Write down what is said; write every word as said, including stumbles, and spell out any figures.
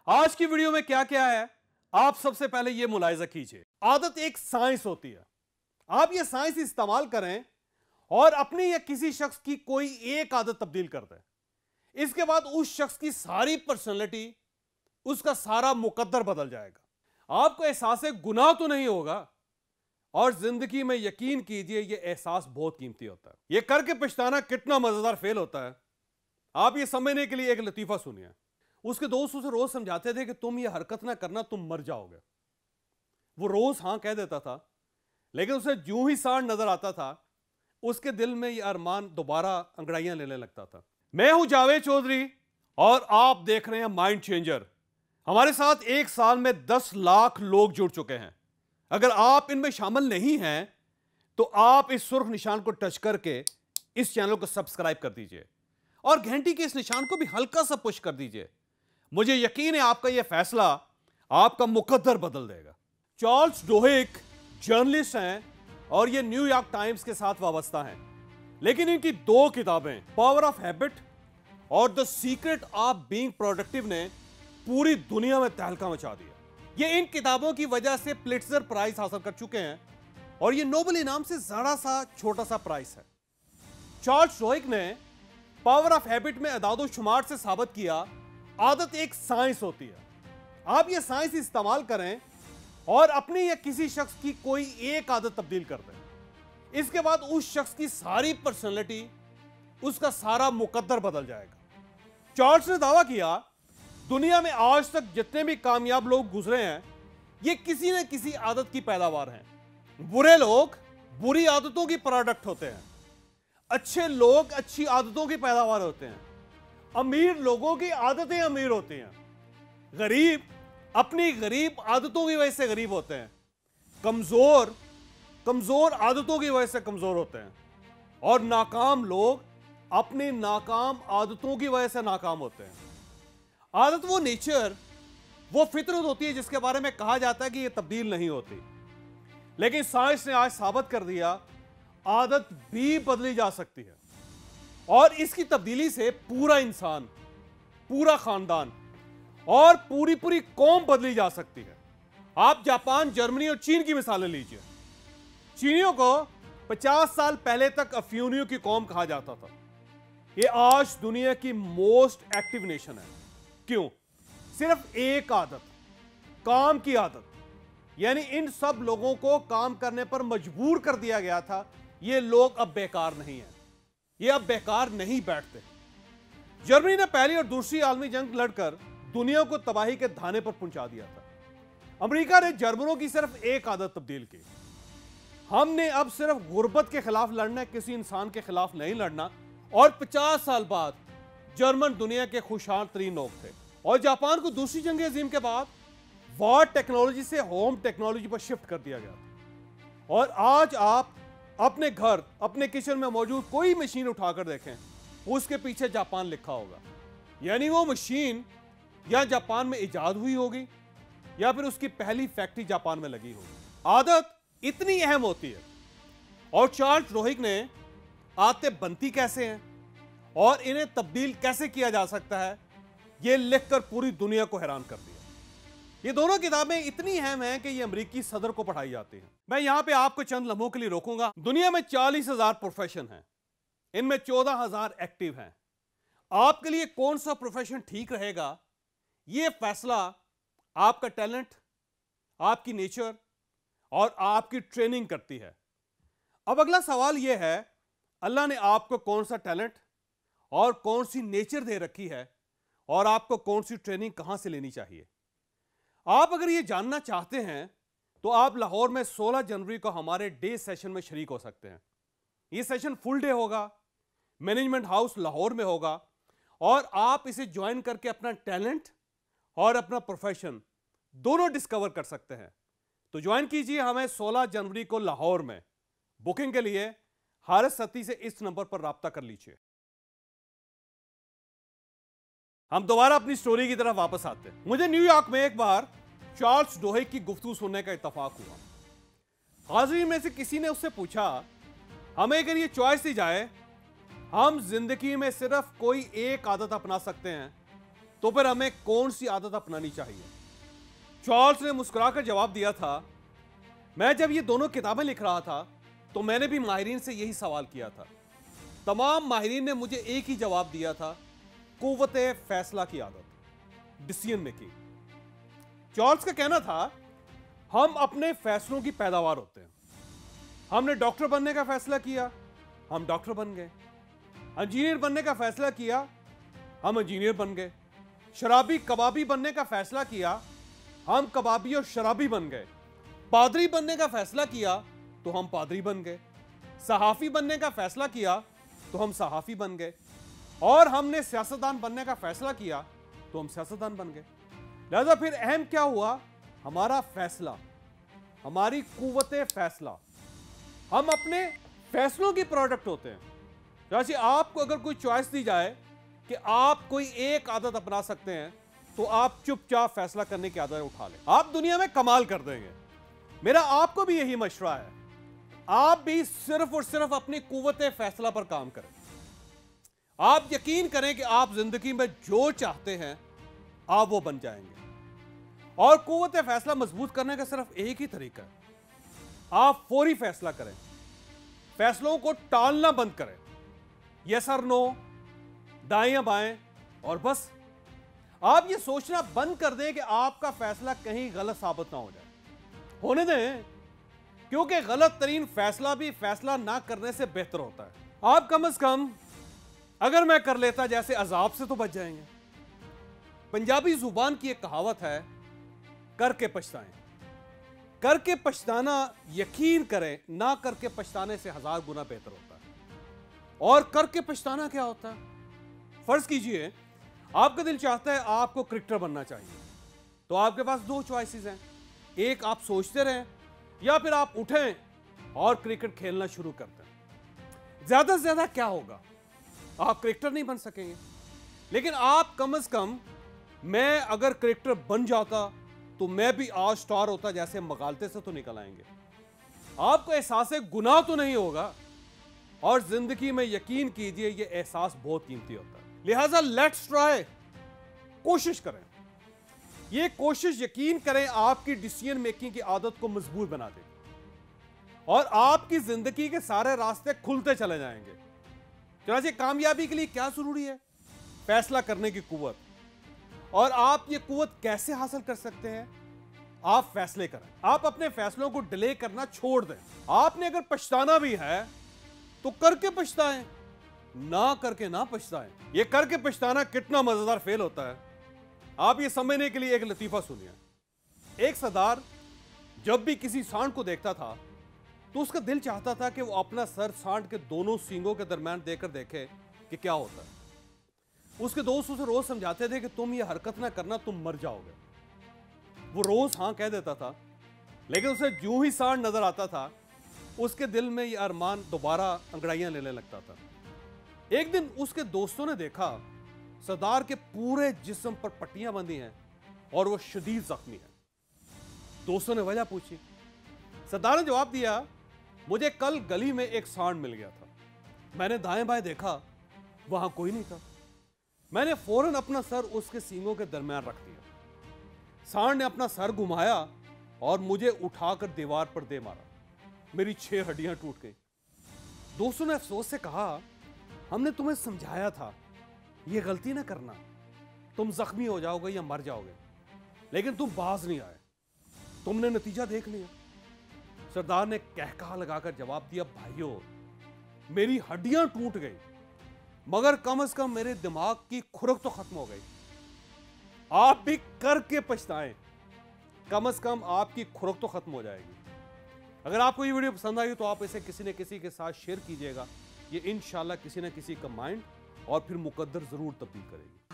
आज की वीडियो में क्या क्या है आप सबसे पहले यह मुलाहिजा कीजिए। आदत एक साइंस होती है। आप यह साइंस इस्तेमाल करें और अपनी या किसी शख्स की कोई एक आदत तब्दील कर दें, इसके बाद उस शख्स की सारी पर्सनैलिटी, उसका सारा मुकद्दर बदल जाएगा। आपको एहसास गुनाह तो नहीं होगा और जिंदगी में यकीन कीजिए यह एहसास बहुत कीमती होता है। यह करके पछताना कितना मजेदार फेल होता है। आप यह समझने के लिए एक लतीफा सुनिए। उसके दोस्त उसे रोज समझाते थे कि तुम ये हरकत ना करना, तुम मर जाओगे। वो रोज हां कह देता था, लेकिन उसे जूं ही सांड नजर आता था उसके दिल में ये अरमान दोबारा अंगड़ाइयां लेने लगता था। मैं हूं जावेद चौधरी और आप देख रहे हैं माइंड चेंजर। हमारे साथ एक साल में दस लाख लोग जुड़ चुके हैं। अगर आप इनमें शामिल नहीं हैं तो आप इस सुर्ख निशान को टच करके इस चैनल को सब्सक्राइब कर दीजिए और घंटी के इस निशान को भी हल्का सा पुश कर दीजिए। मुझे यकीन है आपका यह फैसला आपका मुकद्दर बदल देगा। चार्ल्स डोहिक जर्नलिस्ट हैं और ये न्यूयॉर्क टाइम्स के साथ वाबस्ता हैं, लेकिन इनकी दो किताबें पावर ऑफ हैबिट और the secret of being productive ने पूरी दुनिया में तहलका मचा दिया। ये इन किताबों की वजह से पुलित्जर प्राइज हासिल कर चुके हैं और ये नोबेल इनाम से जरा सा छोटा सा प्राइस है। चार्ल्स डोहिक ने पावर ऑफ हैबिट में अदादो शुमार से साबित किया आदत एक साइंस होती है। आप यह साइंस इस्तेमाल करें और अपनी या किसी शख्स की कोई एक आदत तब्दील कर दें, इसके बाद उस शख्स की सारी पर्सनैलिटी, उसका सारा मुकद्दर बदल जाएगा। चार्ल्स ने दावा किया दुनिया में आज तक जितने भी कामयाब लोग गुजरे हैं ये किसी न किसी आदत की पैदावार हैं। बुरे लोग बुरी आदतों की प्रोडक्ट होते हैं, अच्छे लोग अच्छी आदतों की पैदावार होते हैं, अमीर लोगों की आदतें अमीर होती हैं, गरीब अपनी गरीब आदतों की वजह से गरीब होते हैं, कमजोर कमजोर आदतों की वजह से कमजोर होते हैं और नाकाम लोग अपनी नाकाम आदतों की वजह से नाकाम होते हैं। आदत वो नेचर, वो फितरत होती है जिसके बारे में कहा जाता है कि ये तब्दील नहीं होती, लेकिन साइंस ने आज साबित कर दिया आदत भी बदली जा सकती है और इसकी तब्दीली से पूरा इंसान, पूरा खानदान और पूरी पूरी कौम बदली जा सकती है। आप जापान, जर्मनी और चीन की मिसालें लीजिए। चीनियों को पचास साल पहले तक अफ्यूनियों की कौम कहा जाता था। ये आज दुनिया की मोस्ट एक्टिव नेशन है। क्यों? सिर्फ एक आदत, काम की आदत। यानी इन सब लोगों को काम करने पर मजबूर कर दिया गया था। ये लोग अब बेकार नहीं हैं, ये अब बेकार नहीं बैठते। जर्मनी ने पहली और दूसरी आलमी जंग लड़कर दुनिया को तबाही के धाने पर पहुंचा दिया था। अमेरिका ने जर्मनों की सिर्फ एक आदत तब्दील की। हमने अब सिर्फ गुर्बत के खिलाफ लड़ना है, किसी इंसान के खिलाफ नहीं लड़ना। और पचास साल बाद जर्मन दुनिया के खुशहाल तरीन लोग थे। और जापान को दूसरी जंग अजीम के बाद वॉर टेक्नोलॉजी से होम टेक्नोलॉजी पर शिफ्ट कर दिया गया। और आज आप अपने घर, अपने किचन में मौजूद कोई मशीन उठाकर देखें, उसके पीछे जापान लिखा होगा। यानी वो मशीन या जापान में इजाद हुई होगी या फिर उसकी पहली फैक्ट्री जापान में लगी होगी। आदत इतनी अहम होती है और चार्ल्स डोहिक ने आदतें बनती कैसे हैं और इन्हें तब्दील कैसे किया जा सकता है यह लिखकर पूरी दुनिया को हैरान कर दिया। ये दोनों किताबें इतनी अहम हैं कि ये अमेरिकी सदर को पढ़ाई जाती हैं। मैं यहां पे आपको चंद लम्हों के लिए रोकूंगा। दुनिया में चालीस हजार प्रोफेशन हैं, इनमें चौदह हजार एक्टिव हैं। आपके लिए कौन सा प्रोफेशन ठीक रहेगा यह फैसला आपका टैलेंट, आपकी नेचर और आपकी ट्रेनिंग करती है। अब अगला सवाल यह है, अल्लाह ने आपको कौन सा टैलेंट और कौन सी नेचर दे रखी है और आपको कौन सी ट्रेनिंग कहां से लेनी चाहिए? आप अगर ये जानना चाहते हैं तो आप लाहौर में सोलह जनवरी को हमारे डे सेशन में शरीक हो सकते हैं। ये सेशन फुल डे होगा, मैनेजमेंट हाउस लाहौर में होगा और आप इसे ज्वाइन करके अपना टैलेंट और अपना प्रोफेशन दोनों डिस्कवर कर सकते हैं। तो ज्वाइन कीजिए हमें सोलह जनवरी को लाहौर में। बुकिंग के लिए हारिस सती से इस नंबर पर राब्ता कर लीजिए। हम दोबारा अपनी स्टोरी की तरफ वापस आते हैं। मुझे न्यूयॉर्क में एक बार चार्ल्स डोहिक की गुफ्तगू सुनने का इत्तेफाक हुआ। हाजिरीन में से किसी ने उससे पूछा, हमें अगर ये चॉइस दी जाए, हम जिंदगी में सिर्फ कोई एक आदत अपना सकते हैं तो फिर हमें कौन सी आदत अपनानी चाहिए? चार्ल्स ने मुस्कुराकर जवाब दिया था, मैं जब ये दोनों किताबें लिख रहा था तो मैंने भी माहिरीन से यही सवाल किया था। तमाम माहिरीन ने मुझे एक ही जवाब दिया था, कुव्वते फैसला की आदत, डिसीजन मेकिंग। चार्ल्स का कहना था, हम अपने फैसलों की पैदावार होते हैं। हमने डॉक्टर बनने का फैसला किया, हम डॉक्टर बन गए। इंजीनियर बनने का फैसला किया, हम इंजीनियर बन गए। शराबी कबाबी बनने का फैसला किया, हम कबाबी और शराबी बन गए। पादरी बनने का फैसला किया तो हम पादरी बन गए। सहाफी बनने का फैसला किया तो हम सहाफी बन गए। और हमने सियासतदान बनने का फैसला किया तो हम सियासतदान बन गए। लिहाजा फिर अहम क्या हुआ? हमारा फैसला, हमारी कुव्वते फैसला। हम अपने फैसलों की प्रोडक्ट होते हैं। जैसे आपको अगर कोई चॉइस दी जाए कि आप कोई एक आदत अपना सकते हैं, तो आप चुपचाप फैसला करने की आदत उठा लें, आप दुनिया में कमाल कर देंगे। मेरा आपको भी यही मशवरा है, आप भी सिर्फ और सिर्फ अपनी कुव्वते फैसला पर काम करें। आप यकीन करें कि आप जिंदगी में जो चाहते हैं आप वो बन जाएंगे। और कुव्वते फैसला मजबूत करने का सिर्फ एक ही तरीका है, आप फौरी फैसला करें, फैसलों को टालना बंद करें। यस और नो, दाएं बाएं, और बस आप ये सोचना बंद कर दें कि आपका फैसला कहीं गलत साबित ना हो जाए। होने दें, क्योंकि गलत तरीन फैसला भी फैसला ना करने से बेहतर होता है। आप कम से कम अगर मैं कर लेता जैसे अजाब से तो बच जाएंगे। पंजाबी जुबान की एक कहावत है, करके पछताएं। करके पछताना, यकीन करें, ना करके पछताने से हजार गुना बेहतर होता है। और करके पछताना क्या होता है? फर्ज कीजिए आपका दिल चाहता है आपको क्रिकेटर बनना चाहिए, तो आपके पास दो चॉइसेस हैं, एक आप सोचते रहें या फिर आप उठें और क्रिकेट खेलना शुरू करते हैं। ज्यादा से ज्यादा क्या होगा? आप क्रिकेटर नहीं बन सकेंगे, लेकिन आप कम से कम, मैं अगर क्रिकेटर बन जाता तो मैं भी आज स्टार होता, जैसे मगालते से तो निकल आएंगे। आपको एहसास गुनाह तो नहीं होगा। और जिंदगी में यकीन कीजिए ये एहसास बहुत कीमती होता है। लिहाजा लेट्स ट्राई, कोशिश करें। ये कोशिश, यकीन करें, आपकी डिसीजन मेकिंग की आदत को मजबूत बना देगी और आपकी जिंदगी के सारे रास्ते खुलते चले जाएंगे। चनाचे कामयाबी के लिए क्या जरूरी है? फैसला करने की कुव्वत। और आप ये कुव्वत कैसे हासिल कर सकते हैं? आप फैसले करें। आप अपने फैसलों को डिले करना छोड़ दें। आपने अगर पछताना भी है तो करके पछताएं, ना करके ना पछताएं। ये करके पछताना कितना मजेदार फेल होता है, आप ये समझने के लिए एक लतीफा सुनिए। एक सरदार जब भी किसी सांड को देखता था तो उसका दिल चाहता था कि वो अपना सर सांड के दोनों सींगों के दरमियान देकर देखे कि क्या होता है। उसके दोस्त उसे रोज समझाते थे कि तुम ये हरकत ना करना, तुम मर जाओगे। वो रोज हां कह देता था, लेकिन उसे जो ही सांड नजर आता था उसके दिल में ये अरमान दोबारा अंगड़ाइयां लेने लगता था। एक दिन उसके दोस्तों ने देखा सरदार के पूरे जिस्म पर पट्टियां बंधी हैं और वो शदीद जख्मी है। दोस्तों ने वजह पूछी। सरदार ने जवाब दिया, मुझे कल गली में एक सांड मिल गया था, मैंने दाएं बाएं देखा, वहां कोई नहीं था। मैंने फौरन अपना सर उसके सींगों के दरमियान रख दिया। सांड ने अपना सर घुमाया और मुझे उठाकर दीवार पर दे मारा, मेरी छह हड्डियां टूट गई। दोस्तों ने अफसोस से कहा, हमने तुम्हें समझाया था ये गलती ना करना, तुम जख्मी हो जाओगे या मर जाओगे, लेकिन तुम बाज नहीं आए, तुमने नतीजा देख लिया। सरदार ने कहकहा लगाकर जवाब दिया, भाइयों मेरी हड्डियां टूट गई मगर कम से कम मेरे दिमाग की खुरक तो खत्म हो गई। आप भी करके पछताएं, कम से कम आपकी खुरक तो खत्म हो जाएगी। अगर आपको ये वीडियो पसंद आई तो आप इसे किसी न किसी के साथ शेयर कीजिएगा। ये इंशाल्लाह किसी न किसी का माइंड और फिर मुकद्दर जरूर तब्दील करेगी।